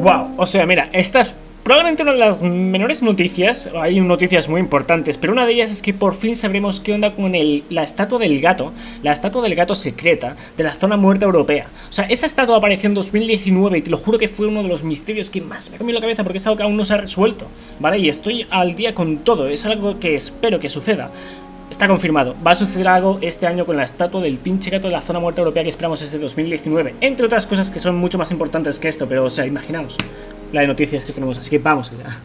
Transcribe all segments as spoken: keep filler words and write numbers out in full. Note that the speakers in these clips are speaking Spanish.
Wow, o sea, mira, esta es probablemente una de las menores noticias. Hay noticias muy importantes, pero una de ellas es que por fin sabremos qué onda con el, la estatua del gato, la estatua del gato secreta de la zona muerta europea. O sea, esa estatua apareció en dos mil diecinueve y te lo juro que fue uno de los misterios que más me ha comido la cabeza, porque es algo que aún no se ha resuelto, ¿vale? Y estoy al día con todo, es algo que espero que suceda. Está confirmado, va a suceder algo este año con la estatua del pinche gato de la zona muerta europea que esperamos desde dos mil diecinueve. Entre otras cosas que son mucho más importantes que esto, pero o sea, imaginaos la de noticias que tenemos, así que vamos allá.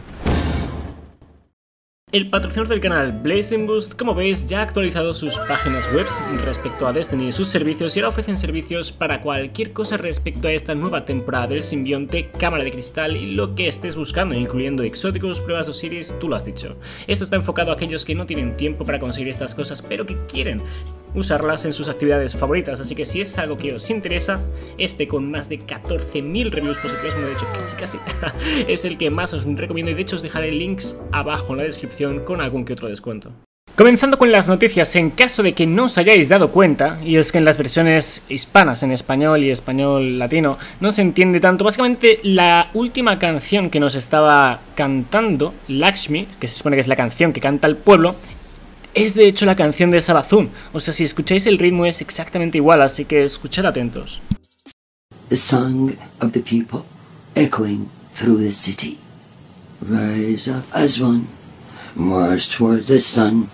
El patrocinador del canal, Blazing Boost, como veis, ya ha actualizado sus páginas web respecto a Destiny y sus servicios, y ahora ofrecen servicios para cualquier cosa respecto a esta nueva temporada del simbionte, cámara de cristal y lo que estés buscando, incluyendo exóticos, pruebas de Osiris, tú lo has dicho. Esto está enfocado a aquellos que no tienen tiempo para conseguir estas cosas, pero que quieren usarlas en sus actividades favoritas, así que si es algo que os interesa, este con más de catorce mil reviews positivas, me he dicho casi casi, es el que más os recomiendo, y de hecho os dejaré links abajo en la descripción con algún que otro descuento. Comenzando con las noticias, en caso de que no os hayáis dado cuenta, y es que en las versiones hispanas, en español y español latino, no se entiende tanto, básicamente la última canción que nos estaba cantando Lakshmi, que se supone que es la canción que canta el pueblo, es de hecho la canción de Savathûn. O sea, si escucháis el ritmo es exactamente igual, así que escuchad atentos. The song of the people echoing through the city. Rise up as one, march toward the sun.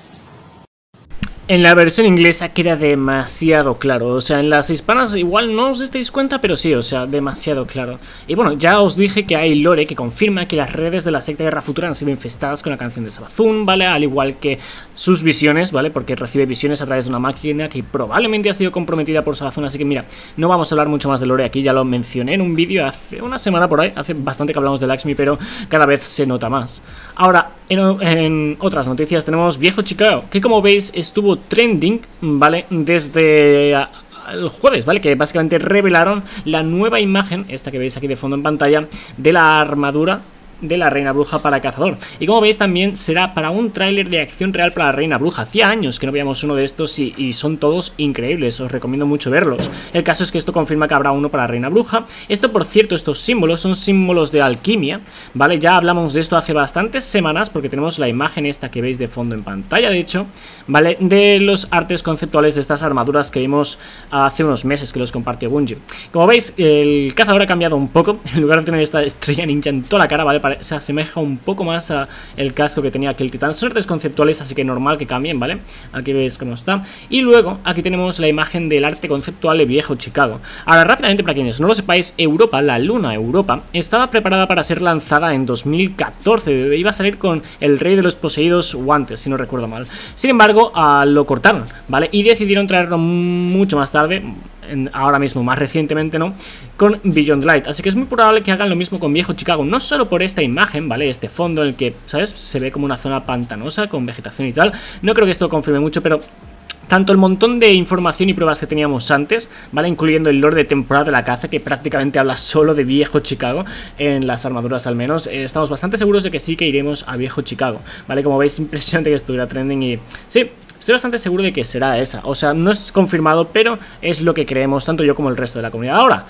En la versión inglesa queda demasiado claro, o sea, en las hispanas igual no os dais cuenta, pero sí, o sea, demasiado claro. Y bueno, ya os dije que hay lore que confirma que las redes de la secta Guerra Futura han sido infestadas con la canción de Savathûn, ¿vale? Al igual que sus visiones, ¿vale? Porque recibe visiones a través de una máquina que probablemente ha sido comprometida por Savathûn, así que mira, no vamos a hablar mucho más de lore aquí, ya lo mencioné en un vídeo hace una semana por ahí, hace bastante que hablamos de Lakshmi, pero cada vez se nota más. Ahora, en, en otras noticias tenemos Viejo Chicago, que como veis estuvo trending, ¿vale? Desde el jueves, ¿vale? Que básicamente revelaron la nueva imagen, esta que veis aquí de fondo en pantalla, de la armadura de la Reina Bruja para Cazador. Y como veis también será para un tráiler de acción real para la Reina Bruja. Hacía años que no veíamos uno de estos y, y son todos increíbles, os recomiendo mucho verlos. El caso es que esto confirma que habrá uno para la Reina Bruja. Esto, por cierto, estos símbolos son símbolos de alquimia, ¿vale? Ya hablamos de esto hace bastantes semanas porque tenemos la imagen esta que veis de fondo en pantalla, de hecho, ¿vale? De los artes conceptuales de estas armaduras que vimos hace unos meses que los compartió Bungie. Como veis, el Cazador ha cambiado un poco. En lugar de tener esta estrella ninja en toda la cara, ¿vale? Se asemeja un poco más a el casco que tenía aquel titán. Son artes conceptuales, así que normal que cambien, ¿vale? Aquí veis cómo está. Y luego aquí tenemos la imagen del arte conceptual de Viejo Chicago. Ahora, rápidamente, para quienes no lo sepáis, Europa, la luna Europa, estaba preparada para ser lanzada en dos mil catorce. Iba a salir con el Rey de los Poseídos guantes, si no recuerdo mal. Sin embargo, uh, lo cortaron, ¿vale? Y decidieron traerlo mucho más tarde, ahora mismo, más recientemente, ¿no? Con Beyond Light, así que es muy probable que hagan lo mismo con Viejo Chicago, no solo por esta imagen, ¿vale? Este fondo en el que, ¿sabes? Se ve como una zona pantanosa con vegetación y tal. No creo que esto lo confirme mucho, pero tanto el montón de información y pruebas que teníamos antes, ¿vale? Incluyendo el lore de temporada de la caza, que prácticamente habla solo de Viejo Chicago, en las armaduras al menos, eh, estamos bastante seguros de que sí que iremos a Viejo Chicago, ¿vale? Como veis, impresionante que estuviera trending y sí, estoy bastante seguro de que será esa. O sea, no es confirmado, pero es lo que creemos tanto yo como el resto de la comunidad. Ahora,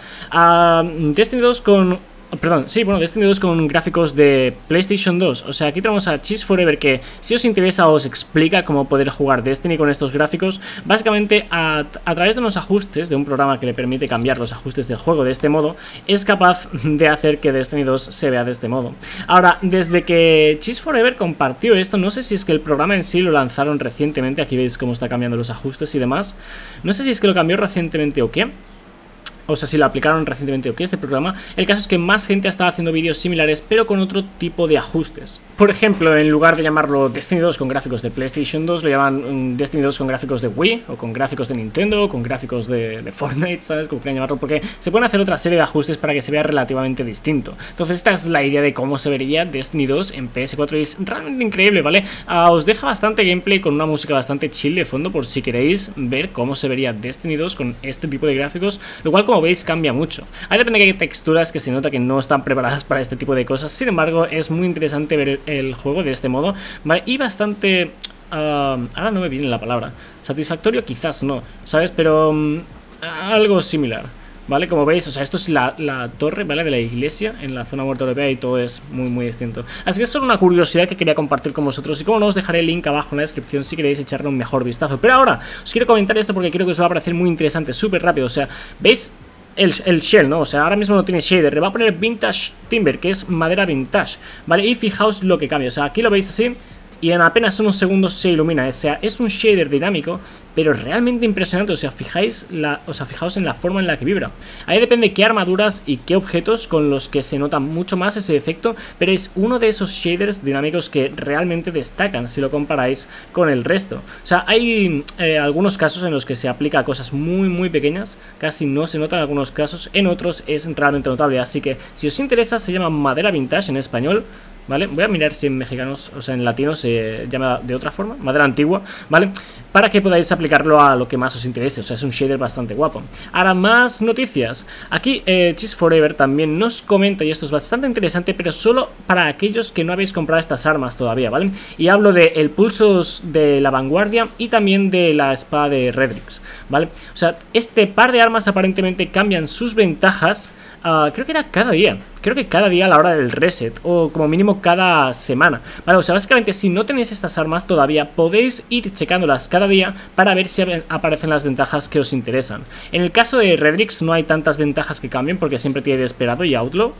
uh, Destiny dos con... Perdón, sí, bueno, Destiny dos con gráficos de PlayStation dos. O sea, aquí tenemos a Cheese Forever, que si os interesa os explica cómo poder jugar Destiny con estos gráficos. Básicamente a, a través de unos ajustes, de un programa que le permite cambiar los ajustes del juego de este modo, es capaz de hacer que Destiny dos se vea de este modo. Ahora, desde que Cheese Forever compartió esto, no sé si es que el programa en sí lo lanzaron recientemente. Aquí veis cómo está cambiando los ajustes y demás. No sé si es que lo cambió recientemente o qué. O sea, si lo aplicaron recientemente o qué este programa. El caso es que más gente ha estado haciendo vídeos similares, pero con otro tipo de ajustes. Por ejemplo, en lugar de llamarlo Destiny dos con gráficos de PlayStation dos, lo llaman um, Destiny dos con gráficos de Wii, o con gráficos de Nintendo, o con gráficos de, de Fortnite, ¿sabes? Como quieran llamarlo, porque se pueden hacer otra serie de ajustes para que se vea relativamente distinto. Entonces esta es la idea de cómo se vería Destiny dos en P S cuatro y es realmente increíble, ¿vale? Uh, os deja bastante gameplay con una música bastante chill de fondo por si queréis ver cómo se vería Destiny dos con este tipo de gráficos, lo cual, como veis, cambia mucho. Ahí depende que hay texturas que se nota que no están preparadas para este tipo de cosas. Sin embargo, es muy interesante ver el juego de este modo, ¿vale? Y bastante... Uh, ahora no me viene la palabra. Satisfactorio quizás no, ¿sabes? Pero um, algo similar. ¿vale? Como veis, o sea, esto es la, la torre, ¿vale? De la iglesia en la zona muerta europea y todo es muy, muy distinto. Así que es solo una curiosidad que quería compartir con vosotros y como no, os dejaré el link abajo en la descripción si queréis echarle un mejor vistazo. Pero ahora, os quiero comentar esto porque creo que os va a parecer muy interesante, súper rápido, o sea, ¿veis? El, el shell, ¿no? O sea, ahora mismo no tiene shader, le va a poner vintage timber, que es madera vintage, ¿vale? Y fijaos lo que cambia, o sea, aquí lo veis así y en apenas unos segundos se ilumina, o sea, es un shader dinámico, pero realmente impresionante, o sea, fijáis la, o sea, fijaos en la forma en la que vibra. Ahí depende qué armaduras y qué objetos con los que se nota mucho más ese efecto, pero es uno de esos shaders dinámicos que realmente destacan si lo comparáis con el resto. O sea, hay eh, algunos casos en los que se aplica a cosas muy muy pequeñas, casi no se nota en algunos casos, en otros es realmente notable, así que si os interesa se llama madera vintage en español, ¿vale? Voy a mirar si en mexicanos, o sea, en latino se llama de otra forma, madera antigua, ¿vale? Para que podáis aplicarlo a lo que más os interese, o sea, es un shader bastante guapo. Ahora, más noticias. Aquí, eh, Cheese Forever también nos comenta, y esto es bastante interesante, pero solo para aquellos que no habéis comprado estas armas todavía, ¿vale? Y hablo de el Pulsos de la Vanguardia y también de la espada de Redrix, ¿vale? O sea, este par de armas aparentemente cambian sus ventajas. Uh, creo que era cada día, creo que cada día a la hora del reset, o como mínimo cada semana, vale, o sea, básicamente si no tenéis estas armas todavía, podéis ir checándolas cada día para ver si aparecen las ventajas que os interesan. En el caso de Redrix no hay tantas ventajas que cambien porque siempre tiene Desperado y Outlaw.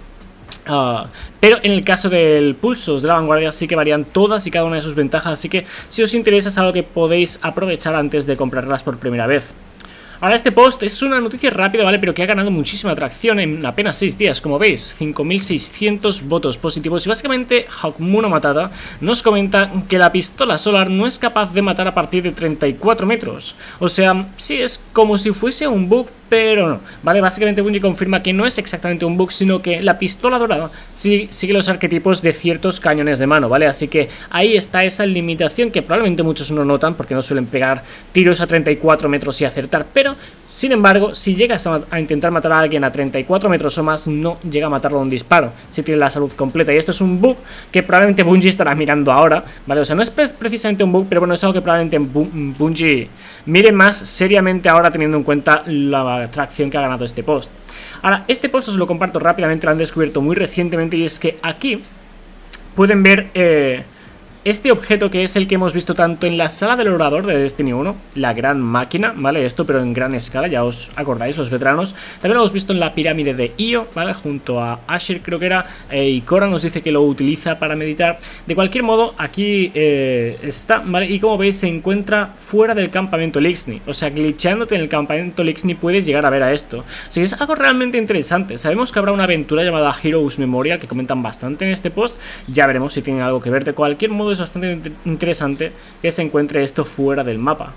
Uh, pero en el caso del Pulsos de la Vanguardia sí que varían todas y cada una de sus ventajas, así que si os interesa es algo que podéis aprovechar antes de comprarlas por primera vez. Ahora este post es una noticia rápida, ¿vale? Pero que ha ganado muchísima atracción en apenas seis días, como veis, cinco mil seiscientos votos positivos. Y básicamente Hakuna Matata nos comenta que la pistola solar no es capaz de matar a partir de treinta y cuatro metros. O sea, sí, es como si fuese un bug, pero no, ¿vale? Básicamente Bungie confirma que no es exactamente un bug, sino que la pistola dorada sí, sigue los arquetipos de ciertos cañones de mano, ¿vale? Así que ahí está esa limitación que probablemente muchos no notan porque no suelen pegar tiros a treinta y cuatro metros y acertar, pero sin embargo, si llegas a, a intentar matar a alguien a treinta y cuatro metros o más, no llega a matarlo de un disparo, si tiene la salud completa. Y esto es un bug que probablemente Bungie estará mirando ahora, ¿vale? O sea, no es pre precisamente un bug, pero bueno, es algo que probablemente Bungie mire más seriamente ahora, teniendo en cuenta la atracción que ha ganado este post. Ahora, este post os lo comparto rápidamente, lo han descubierto muy recientemente, y es que aquí pueden ver eh, este objeto que es el que hemos visto tanto en la sala del orador de Destiny uno, la gran máquina, ¿vale? Esto pero en gran escala, ya os acordáis los veteranos. También lo hemos visto en la pirámide de Io, ¿vale? Junto a Asher creo que era, eh, y Cora nos dice que lo utiliza para meditar. De cualquier modo, aquí eh, está, ¿vale? Y como veis se encuentra fuera del campamento Lixni, o sea, glitcheándote en el campamento Lixni puedes llegar a ver a esto. Así que es algo realmente interesante. Sabemos que habrá una aventura llamada Heroes Memorial que comentan bastante en este post, ya veremos si tiene algo que ver. De cualquier modo es bastante interesante que se encuentre esto fuera del mapa.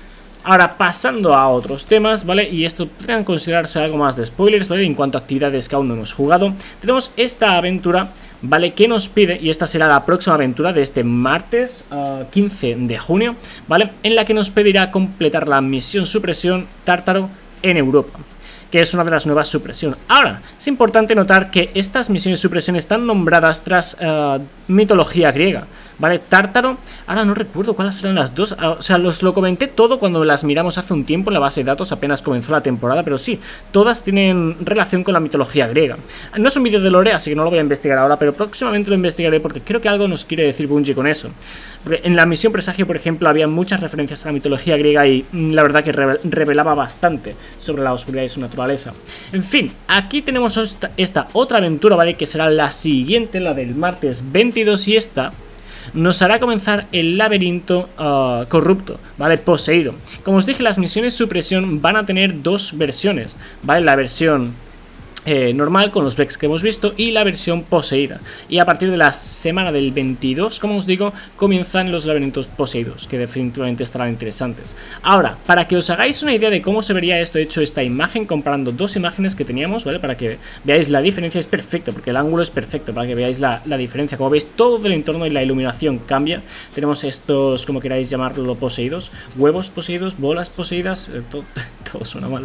Ahora pasando a otros temas, ¿vale? Y esto podrían considerarse algo más de spoilers, ¿vale? En cuanto a actividades que aún no hemos jugado, tenemos esta aventura, ¿vale? Que nos pide, y esta será la próxima aventura de este martes uh, quince de junio, ¿vale? En la que nos pedirá completar la misión supresión Tártaro en Europa, que es una de las nuevas supresión. Ahora, es importante notar que estas misiones de supresión están nombradas tras uh, mitología griega, ¿vale? Tártaro, ahora no recuerdo cuáles serán las dos, uh, o sea, los lo comenté todo cuando las miramos hace un tiempo en la base de datos, apenas comenzó la temporada, pero sí, todas tienen relación con la mitología griega. No es un vídeo de lore, así que no lo voy a investigar ahora, pero próximamente lo investigaré porque creo que algo nos quiere decir Bungie con eso. Porque en la misión presagio, por ejemplo, había muchas referencias a la mitología griega y mm, la verdad que revelaba bastante sobre la oscuridad y su naturaleza. En fin, aquí tenemos esta, esta otra aventura, ¿vale? Que será la siguiente, la del martes veintidós, y esta nos hará comenzar el laberinto uh, corrupto, ¿vale? Poseído. Como os dije, las misiones supresión van a tener dos versiones, ¿vale? La versión Eh, normal con los Vex que hemos visto y la versión poseída, y a partir de la semana del veintidós, como os digo, comienzan los laberintos poseídos, que definitivamente estarán interesantes. Ahora, para que os hagáis una idea de cómo se vería esto, he hecho esta imagen comparando dos imágenes que teníamos, ¿vale? Para que veáis la diferencia, es perfecto, porque el ángulo es perfecto, para que veáis la, la diferencia. Como veis, todo el entorno y la iluminación cambia. Tenemos estos, como queráis llamarlo, poseídos, huevos poseídos, bolas poseídas, eh, todo, todo suena mal.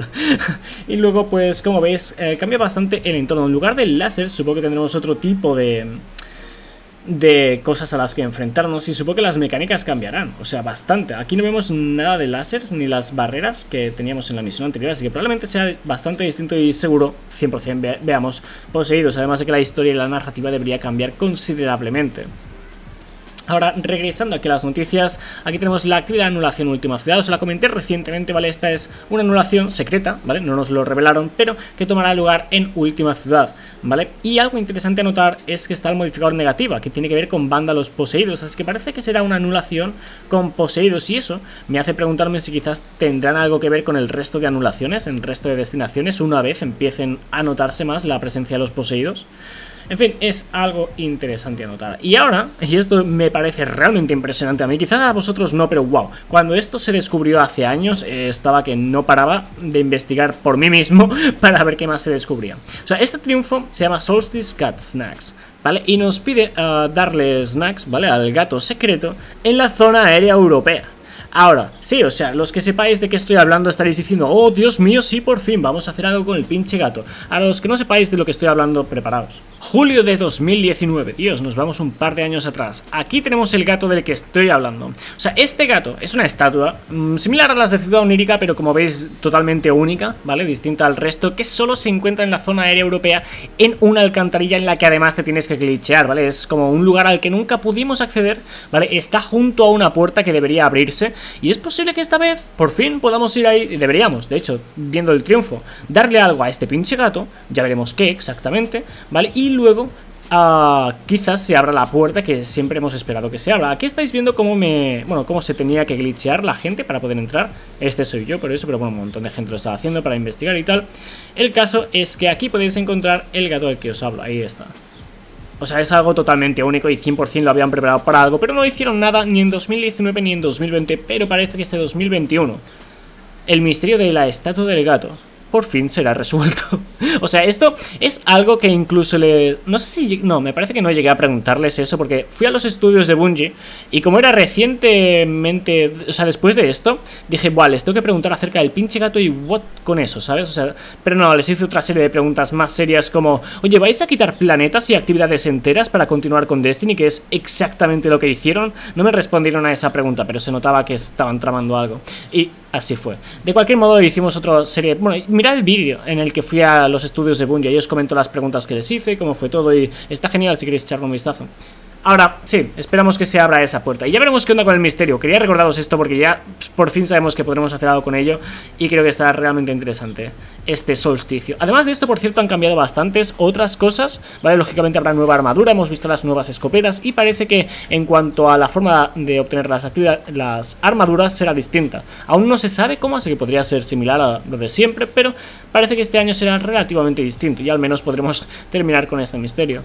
Y luego, pues, como veis, eh, cambia bastante el entorno. En lugar del láser, supongo que tendremos otro tipo de de cosas a las que enfrentarnos y supongo que las mecánicas cambiarán, o sea, bastante. Aquí no vemos nada de láseres ni las barreras que teníamos en la misión anterior, así que probablemente sea bastante distinto y seguro cien por cien ve veamos poseídos, además de que la historia y la narrativa debería cambiar considerablemente. Ahora, regresando aquí a las noticias, aquí tenemos la actividad de anulación última ciudad, os la comenté recientemente, ¿vale? Esta es una anulación secreta, ¿vale? No nos lo revelaron, pero que tomará lugar en última ciudad, ¿vale? Y algo interesante a notar es que está el modificador negativa, que tiene que ver con vándalos poseídos, así que parece que será una anulación con poseídos y eso me hace preguntarme si quizás tendrán algo que ver con el resto de anulaciones, en el resto de destinaciones, una vez empiecen a notarse más la presencia de los poseídos. En fin, es algo interesante a notar. Y ahora, y esto me parece realmente impresionante a mí, quizás a vosotros no, pero wow, cuando esto se descubrió hace años, eh, estaba que no paraba de investigar por mí mismo para ver qué más se descubría. O sea, este triunfo se llama Solstice Cat Snacks, ¿vale? Y nos pide uh, darle snacks, ¿vale? Al gato secreto en la zona aérea europea. Ahora, sí, o sea, los que sepáis de qué estoy hablando estaréis diciendo, oh, Dios mío, sí, por fin, vamos a hacer algo con el pinche gato. A los que no sepáis de lo que estoy hablando, preparaos. Julio de dos mil diecinueve, Dios, nos vamos un par de años atrás. Aquí tenemos el gato del que estoy hablando. O sea, este gato es una estatua mmm, similar a las de Ciudad Onírica, pero como veis, totalmente única, ¿vale? Distinta al resto, que solo se encuentra en la zona aérea europea, en una alcantarilla en la que además te tienes que glitchear, ¿vale? Es como un lugar al que nunca pudimos acceder, ¿vale? Está junto a una puerta que debería abrirse. Y es posible que esta vez, por fin, podamos ir ahí, deberíamos, de hecho, viendo el triunfo, darle algo a este pinche gato, ya veremos qué exactamente, ¿vale? Y luego, uh, quizás se abra la puerta que siempre hemos esperado que se abra. Aquí estáis viendo cómo me, bueno, cómo se tenía que glitchear la gente para poder entrar. Este soy yo, por eso, pero bueno, un montón de gente lo estaba haciendo para investigar y tal. El caso es que aquí podéis encontrar el gato del que os hablo, ahí está. O sea, es algo totalmente único y cien por cien lo habían preparado para algo, pero no hicieron nada ni en dos mil diecinueve ni en dos mil veinte, pero parece que este dos mil veintiuno el misterio de la estatua del gato por fin será resuelto. O sea, esto es algo que incluso le... No sé si... No, me parece que no llegué a preguntarles eso porque fui a los estudios de Bungie y como era recientemente... O sea, después de esto, dije, buah, les tengo que preguntar acerca del pinche gato y what con eso, ¿sabes? O sea, pero no, les hice otra serie de preguntas más serias como, oye, ¿vais a quitar planetas y actividades enteras para continuar con Destiny? Que es exactamente lo que hicieron. No me respondieron a esa pregunta, pero se notaba que estaban tramando algo. Y así fue. De cualquier modo, hicimos otra serie... Bueno, mirad el vídeo en el que fui a los estudios de Bungie y os comento las preguntas que les hice, cómo fue todo y está genial si queréis echarle un vistazo. Ahora, sí, esperamos que se abra esa puerta y ya veremos qué onda con el misterio. Quería recordaros esto porque ya pues, por fin sabemos que podremos hacer algo con ello y creo que estará realmente interesante este solsticio. Además de esto, por cierto, han cambiado bastantes otras cosas, ¿vale? Lógicamente habrá nueva armadura, hemos visto las nuevas escopetas y parece que en cuanto a la forma de obtener las, las armaduras será distinta. Aún no se sabe cómo, así que podría ser similar a lo de siempre, pero parece que este año será relativamente distinto y al menos podremos terminar con este misterio.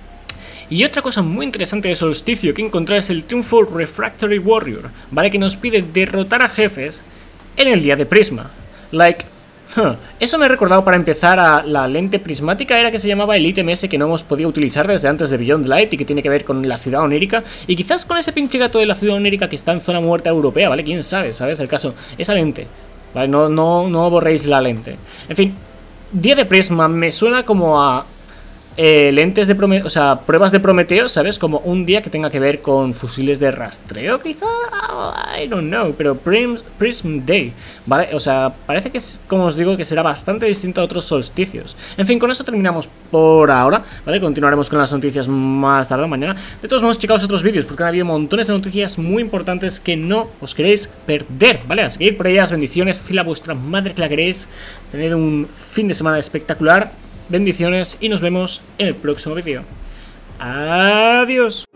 Y otra cosa muy interesante de Solsticio que encontrar es el triunfo Refractory Warrior, ¿vale? Que nos pide derrotar a jefes en el día de Prisma. Like, huh. Eso me he recordado para empezar a la lente prismática, era que se llamaba el ítem ese que no hemos podido utilizar desde antes de Beyond Light y que tiene que ver con la ciudad onírica. Y quizás con ese pinche gato de la ciudad onírica que está en zona muerta europea, ¿vale? Quién sabe, ¿sabes? El caso, esa lente, ¿vale? No, no, no borréis la lente. En fin, día de Prisma me suena como a... Eh, lentes de Prometeo, o sea, pruebas de Prometeo, ¿sabes? Como un día que tenga que ver con fusiles de rastreo, quizá, I don't know, pero Prism, Prism Day, ¿vale? O sea, parece que es, como os digo, que será bastante distinto a otros solsticios. En fin, con eso terminamos por ahora, ¿vale? Continuaremos con las noticias más tarde mañana. De todos modos, checaos otros vídeos, porque han habido montones de noticias muy importantes que no os queréis perder, ¿vale? Así que ir por ellas, bendiciones, fila a vuestra madre que la queréis, tened un fin de semana espectacular. Bendiciones y nos vemos en el próximo vídeo. Adiós.